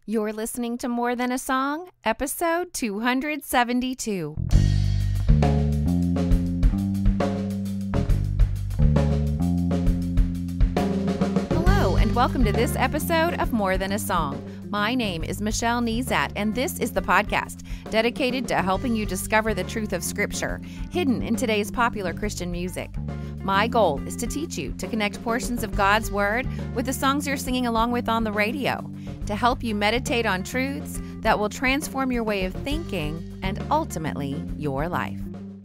You're listening to More Than a Song, episode 272. Hello, and welcome to this episode of More Than a Song. My name is Michelle Nezat, and this is the podcast dedicated to helping you discover the truth of Scripture hidden in today's popular Christian music. My goal is to teach you to connect portions of God's Word with the songs you're singing along with on the radio, to help you meditate on truths that will transform your way of thinking and ultimately your life.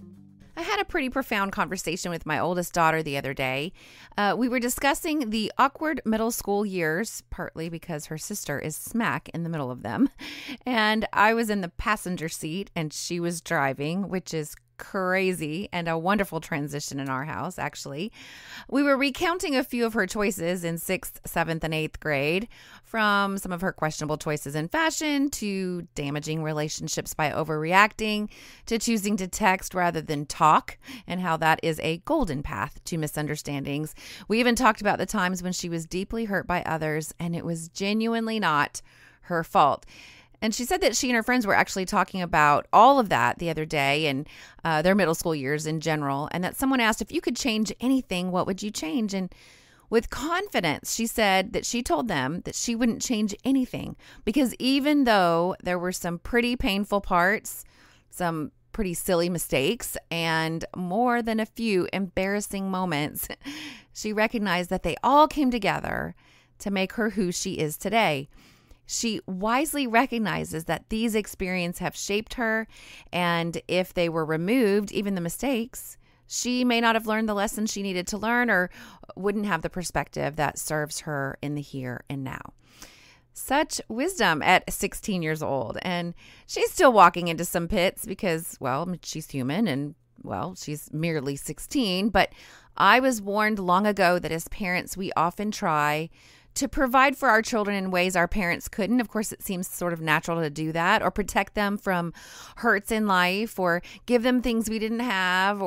I had a pretty profound conversation with my oldest daughter the other day. We were discussing the awkward middle school years, partly because her sister is smack in the middle of them. And I was in the passenger seat and she was driving, which is crazy and a wonderful transition in our house, actually. We were recounting a few of her choices in 6th, 7th, and 8th grade, from some of her questionable choices in fashion to damaging relationships by overreacting to choosing to text rather than talk, and how that is a golden path to misunderstandings. We even talked about the times when she was deeply hurt by others, and it was genuinely not her fault. And she said that she and her friends were actually talking about all of that the other day and their middle school years in general, and that someone asked, if you could change anything, what would you change? And with confidence, she said that she told them that she wouldn't change anything, because even though there were some pretty painful parts, some pretty silly mistakes, and more than a few embarrassing moments, she recognized that they all came together to make her who she is today. She wisely recognizes that these experiences have shaped her, and if they were removed, even the mistakes, she may not have learned the lessons she needed to learn or wouldn't have the perspective that serves her in the here and now. Such wisdom at 16 years old, and she's still walking into some pits because, well, she's human and, well, she's merely 16, but I was warned long ago that as parents, we often try to provide for our children in ways our parents couldn't. Of course, it seems sort of natural to do that, or protect them from hurts in life, or give them things we didn't have,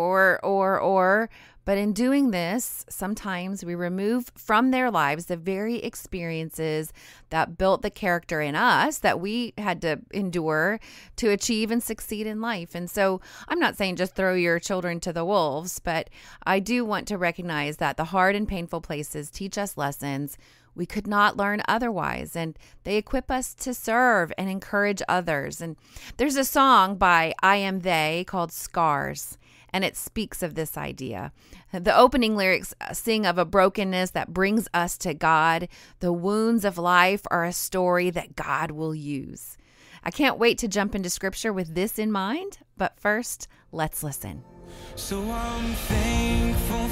or. But in doing this, sometimes we remove from their lives the very experiences that built the character in us that we had to endure to achieve and succeed in life. And so I'm not saying just throw your children to the wolves, but I do want to recognize that the hard and painful places teach us lessons we could not learn otherwise, and they equip us to serve and encourage others. And there's a song by I Am They called Scars, and it speaks of this idea. The opening lyrics sing of a brokenness that brings us to God. The wounds of life are a story that God will use. I can't wait to jump into scripture with this in mind, but first, let's listen. So I'm thankful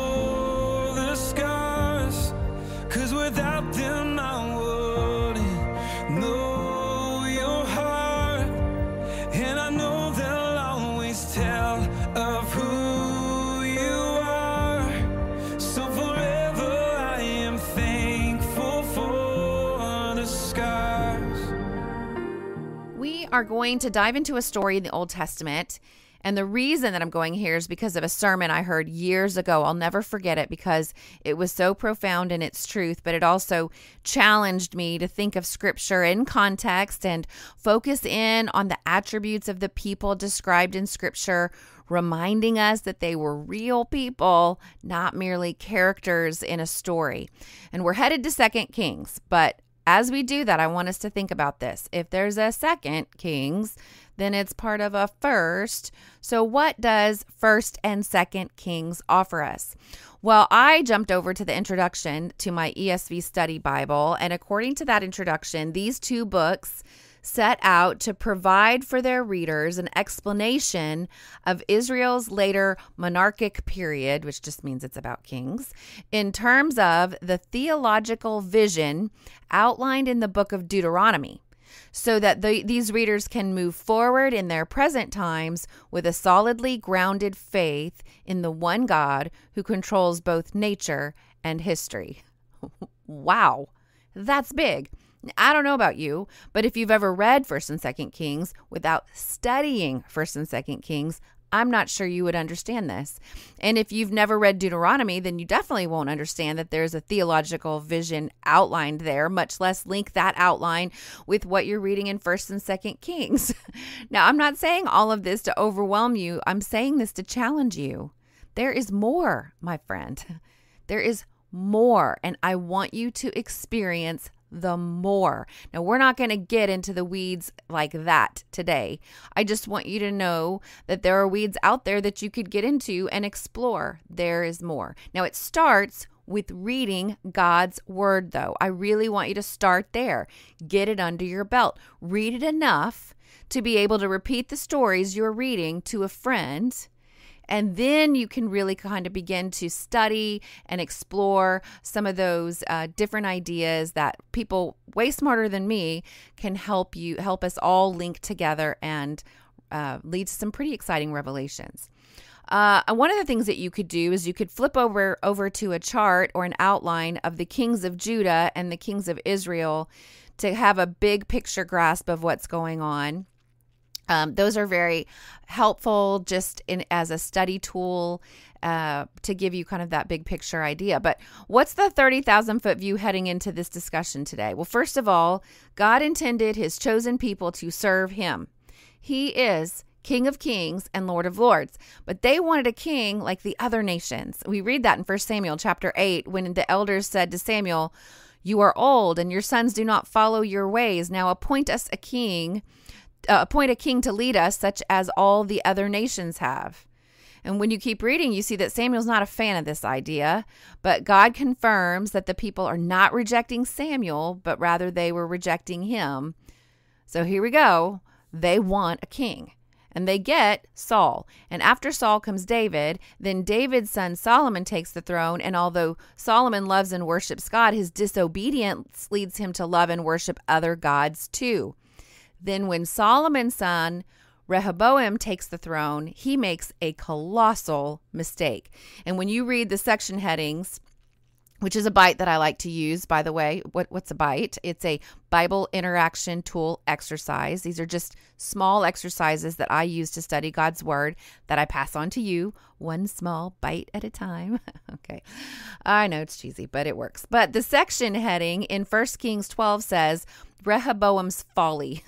for the scars, 'cause without them I wouldn't know your heart. And I know they'll always tell of who you are. So forever I am thankful for the scars. We are going to dive into a story in the Old Testament. And the reason that I'm going here is because of a sermon I heard years ago. I'll never forget it because it was so profound in its truth, but it also challenged me to think of Scripture in context and focus in on the attributes of the people described in Scripture, reminding us that they were real people, not merely characters in a story. And we're headed to 2 Kings, but as we do that, I want us to think about this. If there's a 2 Kings, then it's part of a 1st. So what does 1st and 2nd Kings offer us? Well, I jumped over to the introduction to my ESV study Bible, and according to that introduction, these two books set out to provide for their readers an explanation of Israel's later monarchic period, which just means it's about kings, in terms of the theological vision outlined in the book of Deuteronomy, so that these readers can move forward in their present times with a solidly grounded faith in the one God who controls both nature and history. Wow, that's big. I don't know about you, but if you've ever read 1st and 2nd Kings without studying 1st and 2nd Kings, I'm not sure you would understand this. And if you've never read Deuteronomy, then you definitely won't understand that there's a theological vision outlined there, much less link that outline with what you're reading in 1st and 2nd Kings. Now, I'm not saying all of this to overwhelm you. I'm saying this to challenge you. There is more, my friend. There is more, and I want you to experience the more. Now, we're not going to get into the weeds like that today. I just want you to know that there are weeds out there that you could get into and explore. There is more. Now, it starts with reading God's word, though. I really want you to start there. Get it under your belt. Read it enough to be able to repeat the stories you're reading to a friend. And then you can really kind of begin to study and explore some of those different ideas that people way smarter than me can help us all link together and lead to some pretty exciting revelations. One of the things that you could do is you could flip over to a chart or an outline of the kings of Judah and the kings of Israel to have a big picture grasp of what's going on. Those are very helpful just as a study tool to give you kind of that big picture idea. But what's the 30,000 foot view heading into this discussion today? Well, first of all, God intended his chosen people to serve him. He is King of Kings and Lord of Lords, but they wanted a king like the other nations. We read that in 1 Samuel chapter 8 when the elders said to Samuel, "You are old and your sons do not follow your ways. Now appoint a king to lead us, such as all the other nations have." And when you keep reading, you see that Samuel's not a fan of this idea, but God confirms that the people are not rejecting Samuel, but rather they were rejecting him. So here we go. They want a king. And they get Saul. And after Saul comes David. Then David's son Solomon takes the throne. And although Solomon loves and worships God, his disobedience leads him to love and worship other gods too. Then when Solomon's son Rehoboam takes the throne, he makes a colossal mistake. And when you read the section headings, which is a B.I.T.E that I like to use, by the way. What's a B.I.T.E? It's a Bible interaction tool exercise. These are just small exercises that I use to study God's word that I pass on to you, one small bite at a time. Okay. I know it's cheesy, but it works. But the section heading in 1 Kings 12 says, Rehoboam's folly.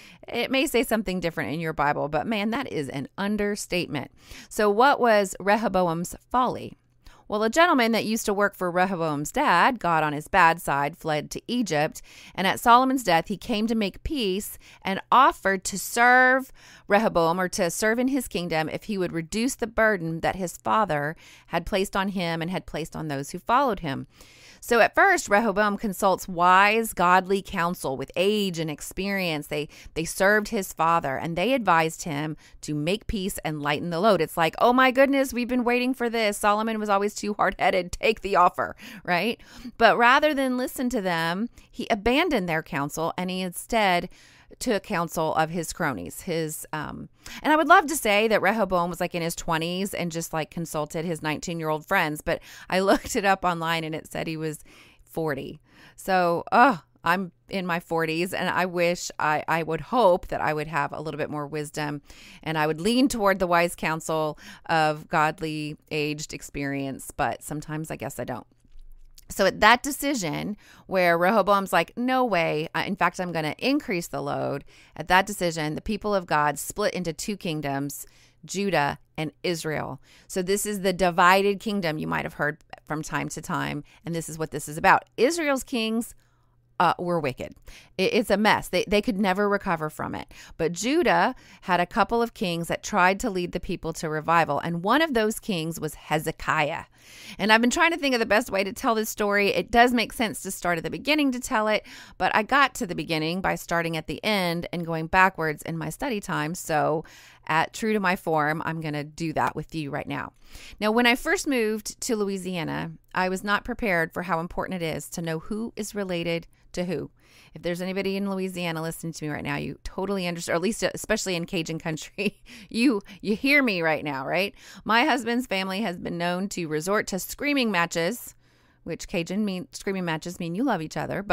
It may say something different in your Bible, but man, that is an understatement. So what was Rehoboam's folly? Well, a gentleman that used to work for Rehoboam's dad got on his bad side, fled to Egypt, and at Solomon's death, he came to make peace and offered to serve Rehoboam or to serve in his kingdom if he would reduce the burden that his father had placed on him and had placed on those who followed him. So at first, Rehoboam consults wise, godly counsel with age and experience. They served his father, and they advised him to make peace and lighten the load. It's like, oh my goodness, we've been waiting for this. Solomon was always too hard-headed. Take the offer, right? But rather than listen to them, he abandoned their counsel, and he instead took counsel of his cronies. And I would love to say that Rehoboam was like in his 20s and just like consulted his 19-year-old friends, but I looked it up online and it said he was 40. So, I'm in my 40s, and I wish I would hope that I would have a little bit more wisdom, and I would lean toward the wise counsel of godly aged experience, but sometimes I guess I don't. So at that decision where Rehoboam's like, no way, in fact, I'm going to increase the load. At that decision, the people of God split into two kingdoms, Judah and Israel. So this is the divided kingdom you might have heard from time to time. And this is what this is about. Israel's kings were wicked. It's a mess. They could never recover from it. But Judah had a couple of kings that tried to lead the people to revival. And one of those kings was Hezekiah. And I've been trying to think of the best way to tell this story. It does make sense to start at the beginning to tell it, but I got to the beginning by starting at the end and going backwards in my study time. So true to my form, I'm going to do that with you right now. Now, when I first moved to Louisiana, I was not prepared for how important it is to know who is related to who. If there's anybody in Louisiana listening to me right now, you totally understand, or at least especially in Cajun country, you hear me right now, right? My husband's family has been known to resort to screaming matches, which screaming matches mean you love each other, but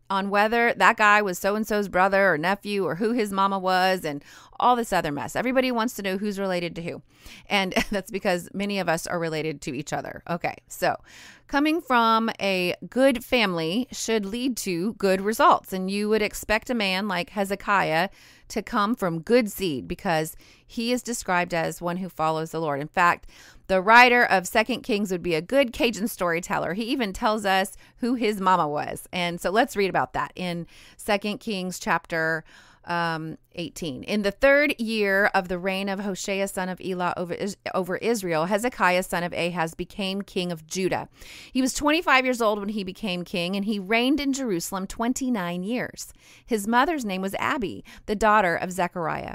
on whether that guy was so-and-so's brother or nephew or who his mama was and all this other mess. Everybody wants to know who's related to who. And that's because many of us are related to each other. Okay, so coming from a good family should lead to good results. And you would expect a man like Hezekiah to come from good seed because he is described as one who follows the Lord. In fact, the writer of 2 Kings would be a good Cajun storyteller. He even tells us who his mama was. And so let's read about that in 2 Kings chapter 18. In the 3rd year of the reign of Hoshea, son of Elah, over Israel, Hezekiah, son of Ahaz, became king of Judah. He was 25 years old when he became king, and he reigned in Jerusalem 29 years. His mother's name was Abi, the daughter of Zechariah.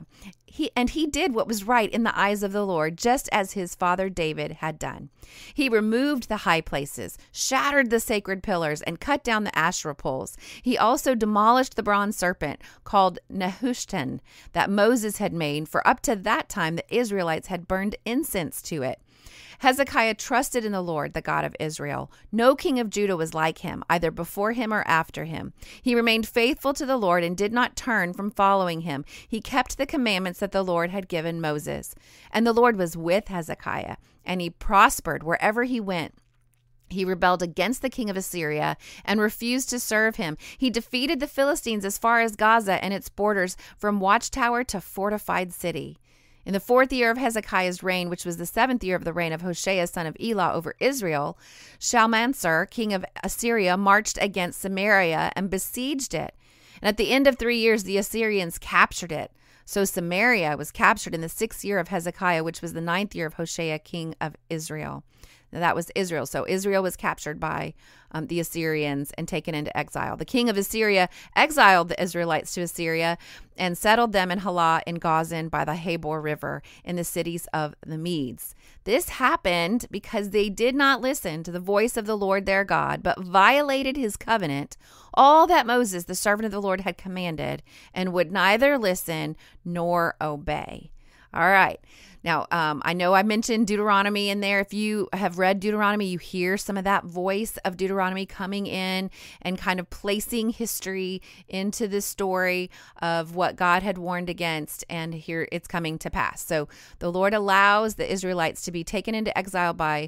He did what was right in the eyes of the Lord, just as his father David had done. He removed the high places, shattered the sacred pillars, and cut down the Asherah poles. He also demolished the bronze serpent called Nehushtan that Moses had made, for up to that time the Israelites had burned incense to it. Hezekiah trusted in the Lord, the God of Israel. No king of Judah was like him, either before him or after him. He remained faithful to the Lord and did not turn from following him. He kept the commandments that the Lord had given Moses. And the Lord was with Hezekiah, and he prospered wherever he went. He rebelled against the king of Assyria and refused to serve him. He defeated the Philistines as far as Gaza and its borders, from watchtower to fortified city. In the 4th year of Hezekiah's reign, which was the 7th year of the reign of Hoshea, son of Elah, over Israel, Shalmaneser, king of Assyria, marched against Samaria and besieged it. And at the end of 3 years, the Assyrians captured it. So Samaria was captured in the 6th year of Hezekiah, which was the 9th year of Hoshea, king of Israel. Now, that was Israel. So Israel was captured by the Assyrians and taken into exile. The king of Assyria exiled the Israelites to Assyria and settled them in Halah in Gozan by the Habor River in the cities of the Medes. This happened because they did not listen to the voice of the Lord their God, but violated his covenant, all that Moses, the servant of the Lord, had commanded, and would neither listen nor obey. All right. Now, I know I mentioned Deuteronomy in there. If you have read Deuteronomy, you hear some of that voice of Deuteronomy coming in and kind of placing history into the story of what God had warned against, and here it's coming to pass. So the Lord allows the Israelites to be taken into exile by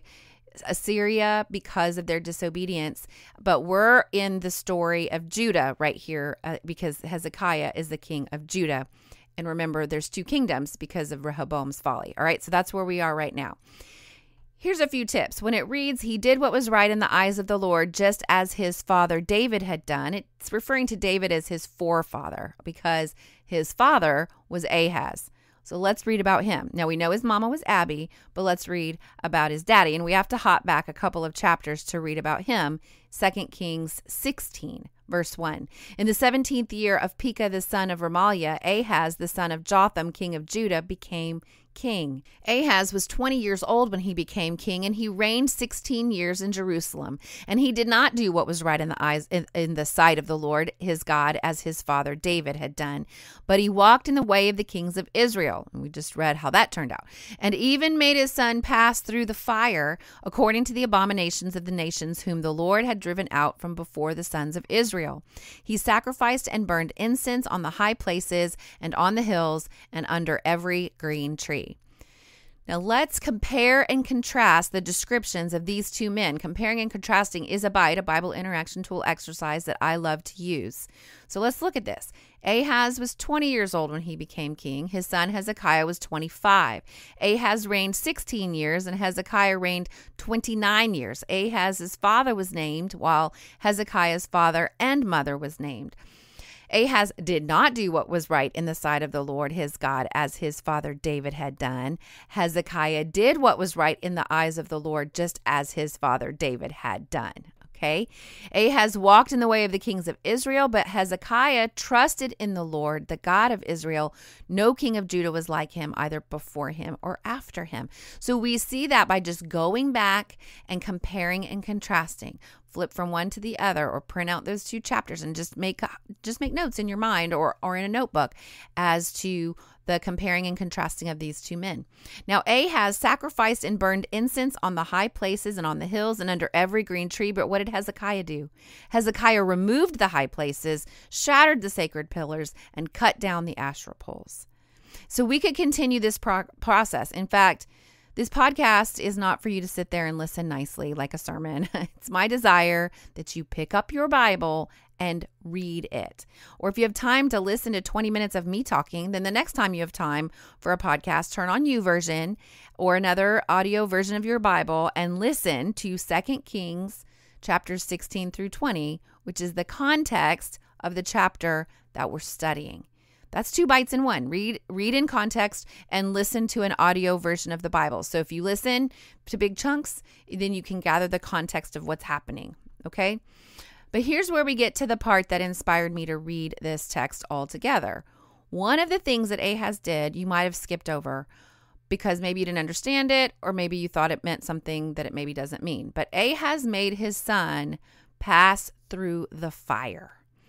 Assyria because of their disobedience, but we're in the story of Judah right here because Hezekiah is the king of Judah. And remember, there's 2 kingdoms because of Rehoboam's folly. All right, so that's where we are right now. Here's a few tips. When it reads, he did what was right in the eyes of the Lord, just as his father David had done, it's referring to David as his forefather because his father was Ahaz. So let's read about him. Now, we know his mama was Abi, but let's read about his daddy. And we have to hop back a couple of chapters to read about him. 2 Kings 16, verse 1. In the 17th year of Pekah, the son of Remaliah, Ahaz, the son of Jotham, king of Judah, became king. Ahaz was 20 years old when he became king, and he reigned 16 years in Jerusalem. And he did not do what was right in the eyes in the sight of the Lord his God, as his father David had done, but he walked in the way of the kings of Israel. And we just read how that turned out. And even made his son pass through the fire, according to the abominations of the nations whom the Lord had driven out from before the sons of Israel. He sacrificed and burned incense on the high places and on the hills and under every green tree. Now let's compare and contrast the descriptions of these 2 men. Comparing and contrasting is a B.I.T.E, a Bible interaction tool exercise that I love to use. So let's look at this. Ahaz was 20 years old when he became king. His son Hezekiah was 25. Ahaz reigned 16 years and Hezekiah reigned 29 years. Ahaz's father was named while Hezekiah's father and mother was named. Ahaz did not do what was right in the sight of the Lord his God, as his father David had done. Hezekiah did what was right in the eyes of the Lord, just as his father David had done. Okay. Ahaz walked in the way of the kings of Israel, but Hezekiah trusted in the Lord, the God of Israel. No king of Judah was like him, either before him or after him. So we see that by just going back and comparing and contrasting. flip from one to the other or print out those 2 chapters and just make notes in your mind or in a notebook as to the comparing and contrasting of these 2 men. Now, Ahaz sacrificed and burned incense on the high places and on the hills and under every green tree. But what did Hezekiah do? Hezekiah removed the high places, shattered the sacred pillars, and cut down the Asherah poles. So we could continue this process. In fact, this podcast is not for you to sit there and listen nicely like a sermon. It's my desire that you pick up your Bible and read it. Or if you have time to listen to 20 minutes of me talking, then the next time you have time for a podcast, turn on YouVersion or another audio version of your Bible and listen to 2 Kings chapters 16 through 20, which is the context of the chapter that we're studying. That's 2 bites in one. Read in context and listen to an audio version of the Bible. So if you listen to big chunks, then you can gather the context of what's happening. Okay? But here's where we get to the part that inspired me to read this text altogether. One of the things that Ahaz did, you might have skipped over because maybe you didn't understand it, or maybe you thought it meant something that it maybe doesn't mean. But Ahaz made his son pass through the fire.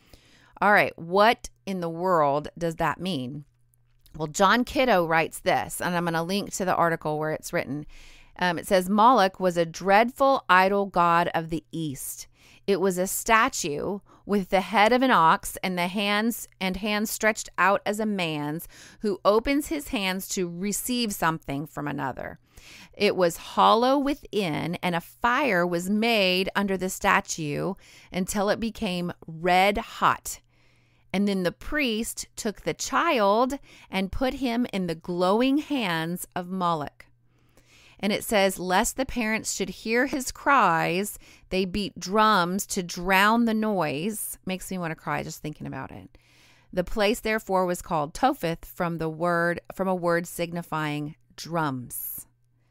All right, what in the world does that mean? Well, John Kiddo writes this, and I'm going to link to the article where it's written. It says, Moloch was a dreadful idol god of the East. It was a statue with the head of an ox and the hands stretched out as a man's, who opens his hands to receive something from another. It was hollow within, and a fire was made under the statue until it became red hot. And then the priest took the child and put him in the glowing hands of Moloch. And it says, lest the parents should hear his cries, they beat drums to drown the noise. Makes me want to cry just thinking about it. The place, therefore, was called Topheth from a word signifying drums.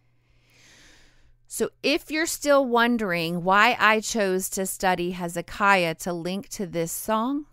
So if you're still wondering why I chose to study Hezekiah to link to this song,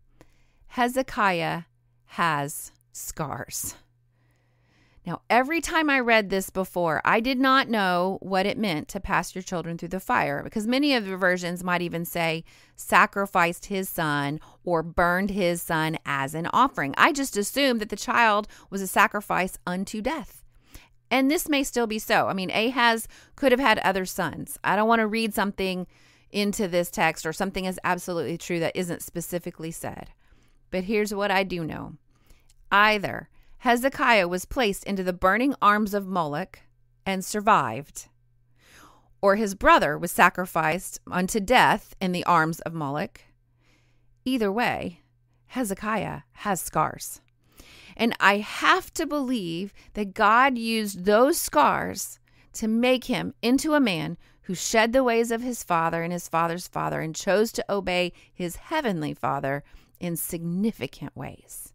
Hezekiah has scars. Now, every time I read this before, I did not know what it meant to pass your children through the fire, because many of the versions might even say sacrificed his son or burned his son as an offering. I just assumed that the child was a sacrifice unto death. And this may still be so. I mean, Ahaz could have had other sons. I don't want to read something into this text or something is absolutely true that isn't specifically said. But here's what I do know. Either Hezekiah was placed into the burning arms of Moloch and survived, or his brother was sacrificed unto death in the arms of Moloch. Either way, Hezekiah has scars. And I have to believe that God used those scars to make him into a man who shed the ways of his father and his father's father and chose to obey his heavenly Father in significant ways.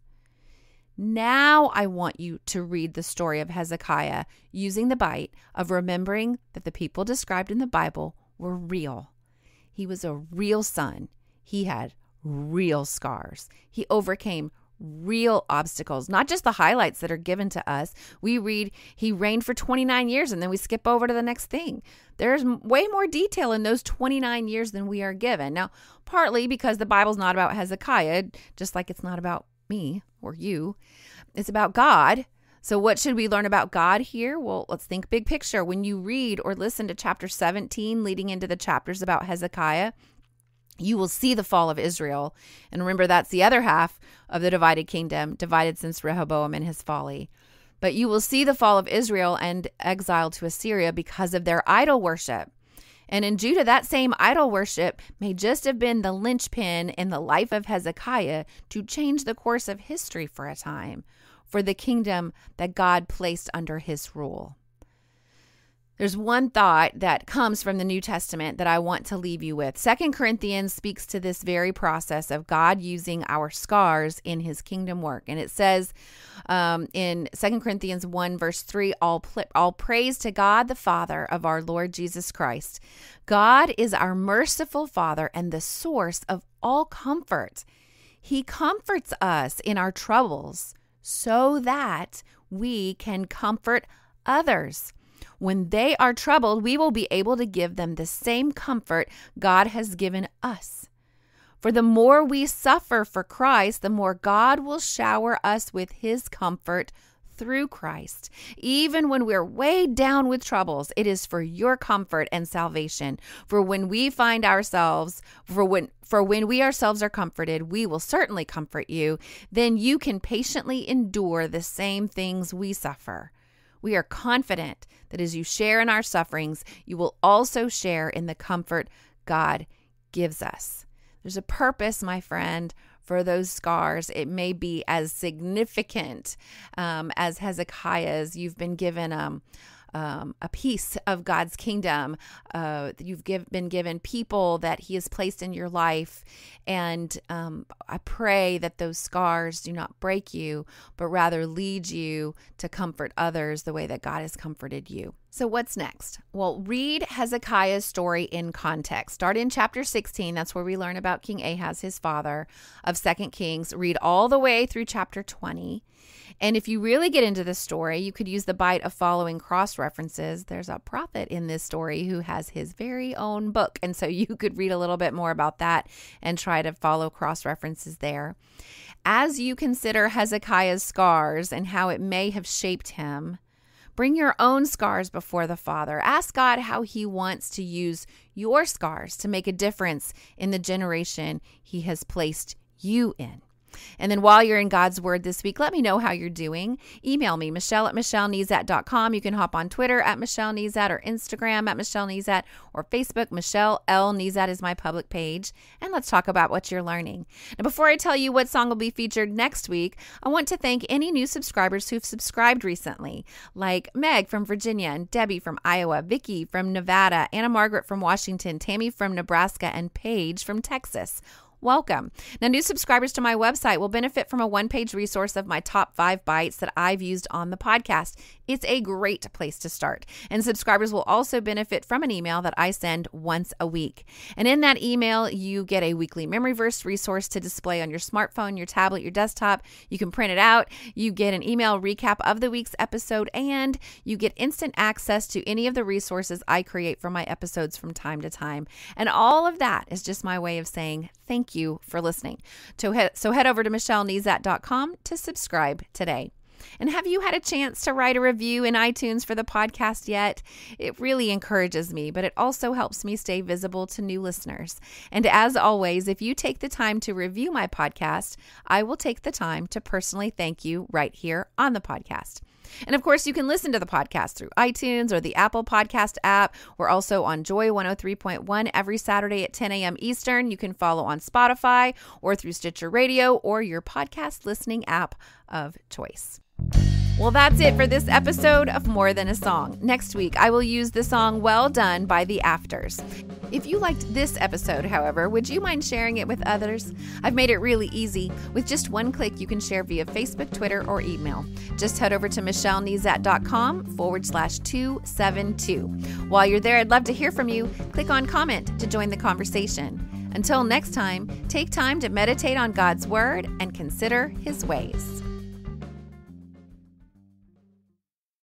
Now I want you to read the story of Hezekiah using the B.I.T.E of remembering that the people described in the Bible were real. He was a real son. He had real scars. He overcame real obstacles, not just the highlights that are given to us. We read he reigned for 29 years and then we skip over to the next thing. There's way more detail in those 29 years than we are given. Now, partly because the Bible's not about Hezekiah, just like it's not about me or you. It's about God. So what should we learn about God here? Well, let's think big picture. When you read or listen to chapter 17 leading into the chapters about Hezekiah, you will see the fall of Israel. And remember, that's the other half of the divided kingdom, divided since Rehoboam and his folly. But you will see the fall of Israel and exile to Assyria because of their idol worship. And in Judah, that same idol worship may just have been the linchpin in the life of Hezekiah to change the course of history for a time, for the kingdom that God placed under his rule. There's one thought that comes from the New Testament that I want to leave you with. 2 Corinthians speaks to this very process of God using our scars in his kingdom work. And it says in 2 Corinthians 1 verse 3, all praise to God the Father of our Lord Jesus Christ. God is our merciful Father and the source of all comfort. He comforts us in our troubles so that we can comfort others. When they are troubled, we will be able to give them the same comfort God has given us. For the more we suffer for Christ, the more God will shower us with his comfort through Christ. Even when we're weighed down with troubles, it is for your comfort and salvation. For when we ourselves are comforted, we will certainly comfort you. Then you can patiently endure the same things we suffer. We are confident that as you share in our sufferings, you will also share in the comfort God gives us. There's a purpose, my friend, for those scars. It may be as significant as Hezekiah's. You've been given a piece of God's kingdom. You've been given people that he has placed in your life. And I pray that those scars do not break you, but rather lead you to comfort others the way that God has comforted you. So what's next? Well, read Hezekiah's story in context. Start in chapter 16. That's where we learn about King Ahaz, his father, of 2 Kings. Read all the way through chapter 20. And if you really get into the story, you could use the B.I.T.E of following cross-references. There's a prophet in this story who has his very own book. And so you could read a little bit more about that and try to follow cross-references there. As you consider Hezekiah's scars and how it may have shaped him, bring your own scars before the Father. Ask God how he wants to use your scars to make a difference in the generation he has placed you in. And then while you're in God's Word this week, let me know how you're doing. Email me, Michelle@MichelleNezat.com. You can hop on Twitter @MichelleNezat or Instagram @MichelleNezat or Facebook. Michelle L. Nezat is my public page. And let's talk about what you're learning. Now, before I tell you what song will be featured next week, I want to thank any new subscribers who've subscribed recently, like Meg from Virginia and Debbie from Iowa, Vicky from Nevada, Anna Margaret from Washington, Tammy from Nebraska, and Paige from Texas. Welcome. Now, new subscribers to my website will benefit from a one-page resource of my top 5 bites that I've used on the podcast. It's a great place to start. And subscribers will also benefit from an email that I send once a week. And in that email, you get a weekly memory verse resource to display on your smartphone, your tablet, your desktop. You can print it out. You get an email recap of the week's episode, and you get instant access to any of the resources I create for my episodes from time to time. And all of that is just my way of saying thank you for listening. So head over to MichelleNezat.com to subscribe today. And have you had a chance to write a review in iTunes for the podcast yet? It really encourages me, but it also helps me stay visible to new listeners. And as always, if you take the time to review my podcast, I will take the time to personally thank you right here on the podcast. And of course, you can listen to the podcast through iTunes or the Apple Podcast app. We're also on Joy 103.1 every Saturday at 10 a.m. Eastern. You can follow on Spotify or through Stitcher Radio or your podcast listening app of choice. Well, that's it for this episode of More Than a Song. Next week, I will use the song Well Done by The Afters. If you liked this episode, however, would you mind sharing it with others? I've made it really easy. With just one click, you can share via Facebook, Twitter, or email. Just head over to MichelleNezat.com/272. While you're there, I'd love to hear from you. Click on comment to join the conversation. Until next time, take time to meditate on God's Word and consider His ways.